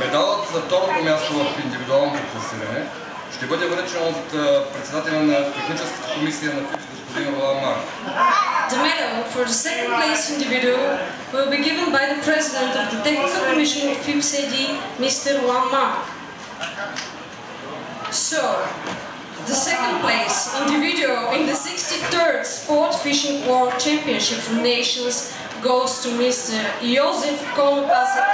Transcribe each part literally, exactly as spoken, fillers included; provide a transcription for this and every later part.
Медалът за второто място в индивидуалното класиране ще бъде връчен от председателя на техническата комисия на ФИПС, господин Ролан Марк. The medal for the second place individual will be given by the president of the technical commission of ФИПС ей ди, Mister Roland Mark. So, the second place individual in the sixty-third Sport Fishing World Championship of Nations goes to Mister Josef Konopasek.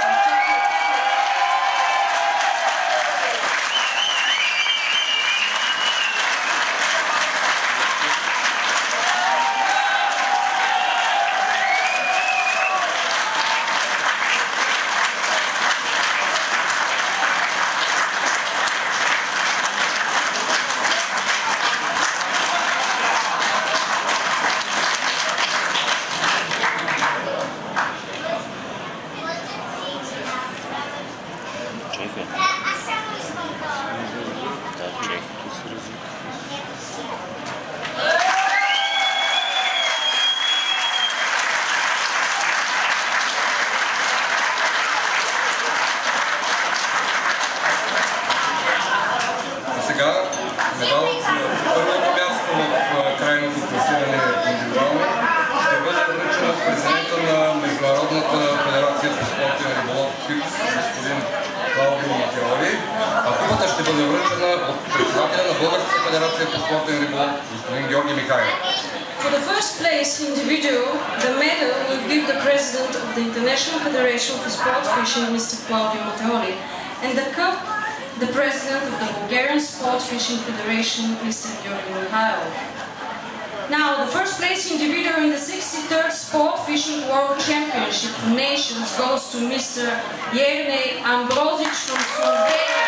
Сега медалът за първото място в крайното класиране индивидуално ще бъде връчен от президента на Международната федерация по спортен риболов ФИПС, господин Клаудио Матеоли, а купата ще бъде връчена от председателя на Българската федерация по спортен риболов, господин Георги Михайлов. For the first place individual, the medal will give the president of the International Federation for Sport Fishing, Mister Claudio Matteoli, and the cup, the president of the Bulgarian Sport Fishing Federation, Mister Georgi Mikhailov. Now, the first place individual in the sixty-third Sport Fishing World Championship of Nations goes to Mister Jernej Ambrozic from Slovenia.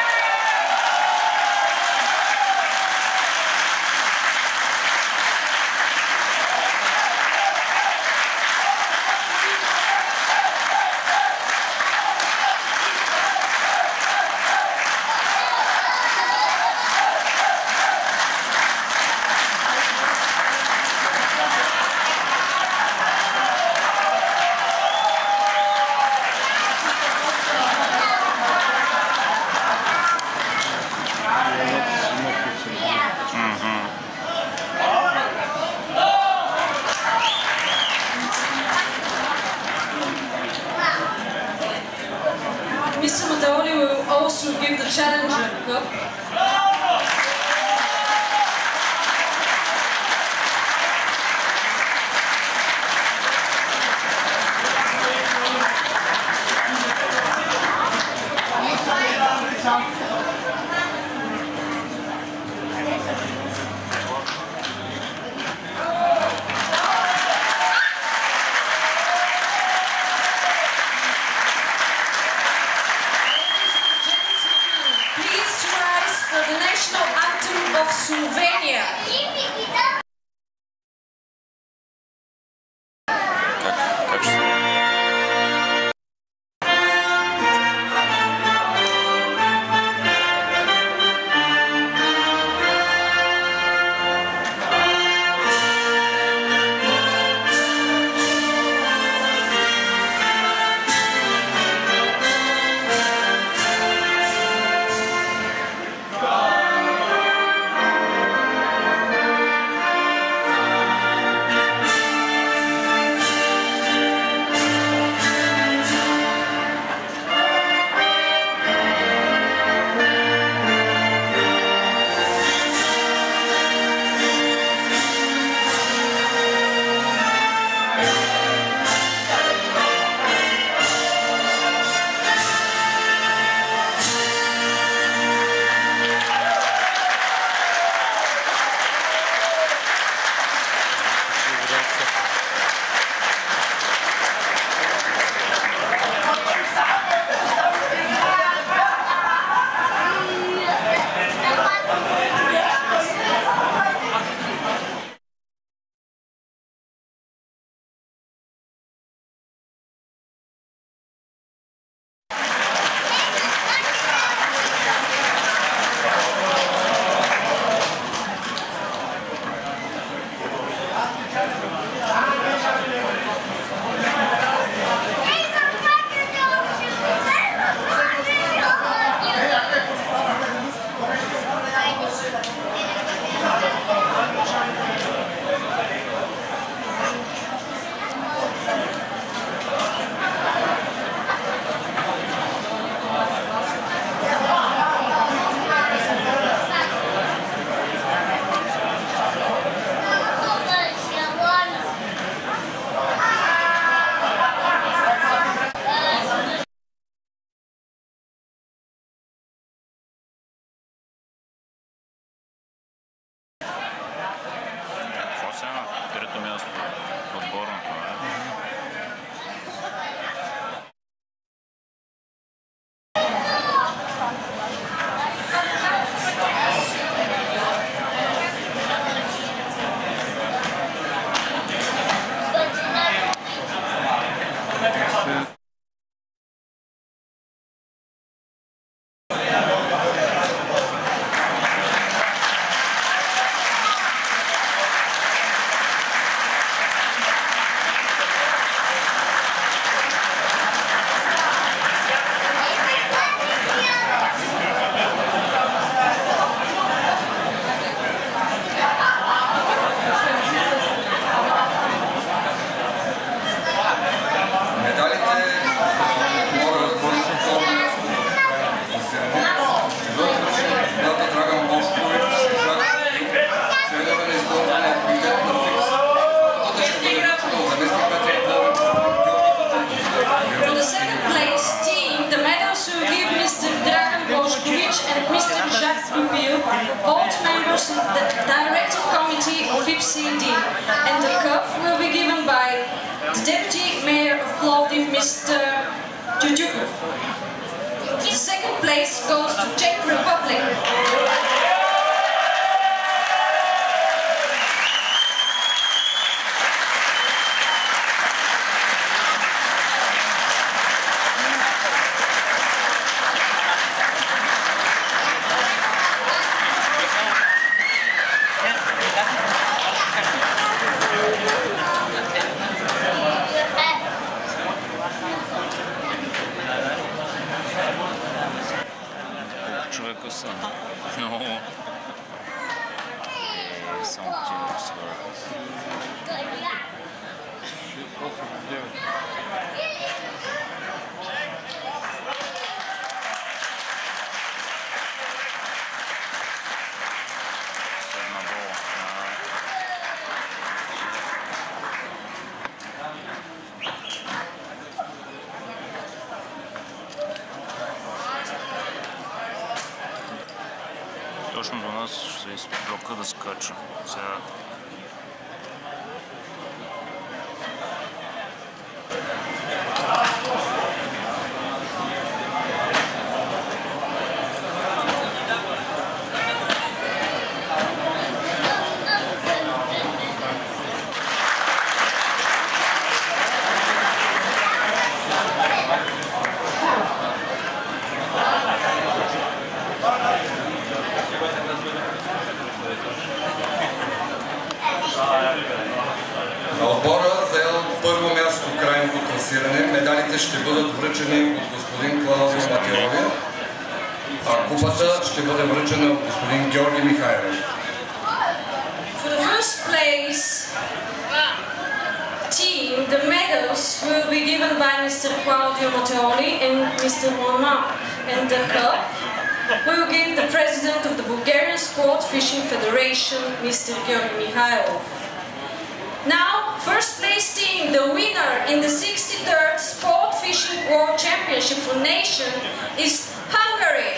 Mister Matteoli will also give the Challenger Cup. The national anthem of Slovenia. members of the Directive Committee of I P C D, and the cup will be given by the Deputy Mayor of Plovdiv, Mister Jujukov. The second place goes to Czech Republic. Човека са. Но... Е, само ти да свърля. Седна бола. Точно до нас ще се изплока да скача. Сега... На отбора заел първо място в крайното класиране. Медалите ще бъдат връчени от господин Клаудио Матеоли, а купата ще бъде връчена от господин Георги Михайлов. For the first place team, the medals will be given by Mister Claudio Matteoli and Mister Mona, and the cup will give the president of the Bulgarian Sport Fishing Federation, Mister Georgi Mikhailov. Now, first place team, the winner in the sixty-third Sport Fishing World Championship for Nation is Hungary.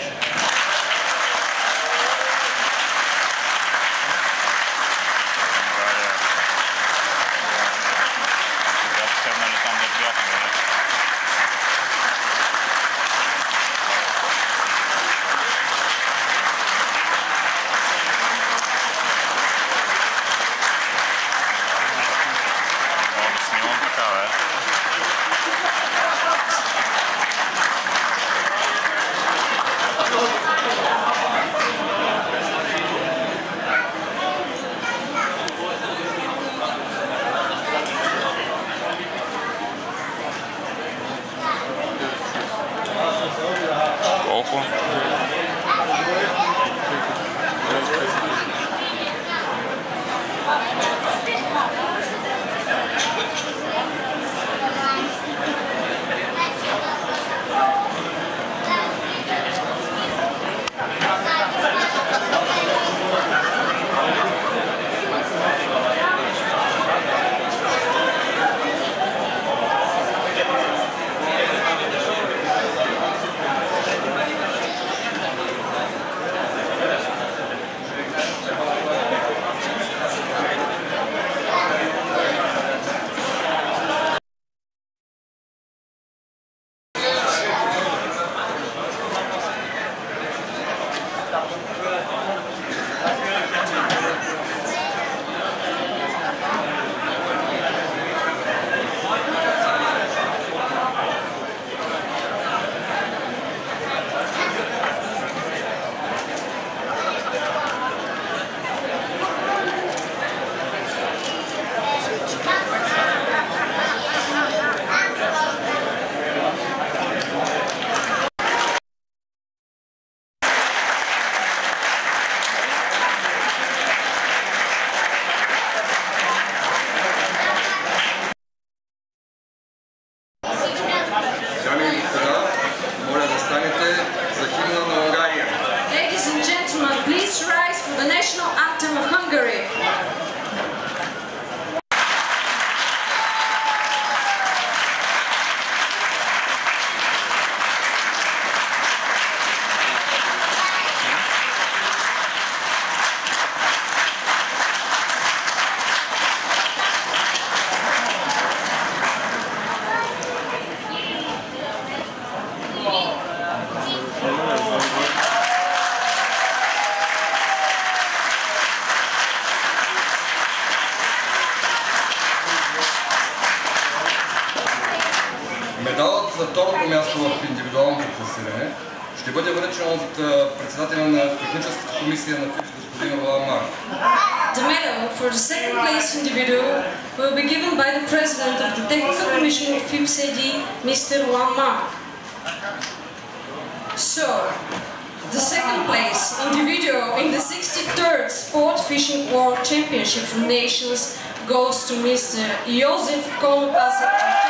Медалът за второто място в индивидуалното класиране ще бъде връчен от председателя на техническата комисия на ФИПС господин Владимир Марков. The medal for the second place individual will be given by the president of the technical commission of FIPS A D, Mister Juan Mark. So, the second place individual in the sixty-third Sport Fishing World Championship for Nations goes to Mister Josef Konopasa.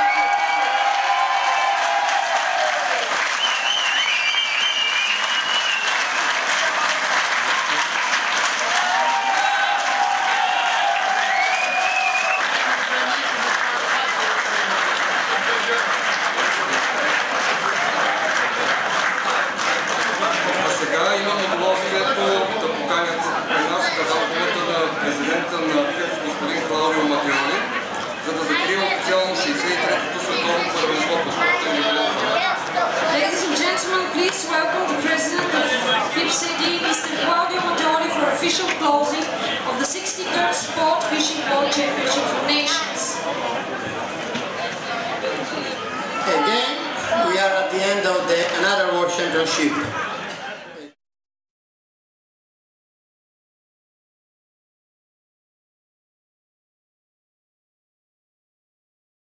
Имам удоволствието да поканят при нас казателята на президента на ФИПС господин Клаудио Матеоли, за да закрие официално шейсет и третото световно първенство по спорта и волейбол. Ladies and gentlemen, please welcome the president of FIPS A D, Mister Claudio Matteoli, for official closing of the sixty-third Sport Fishing World Championship for Nations. Again, we are at the end of the another World Championship.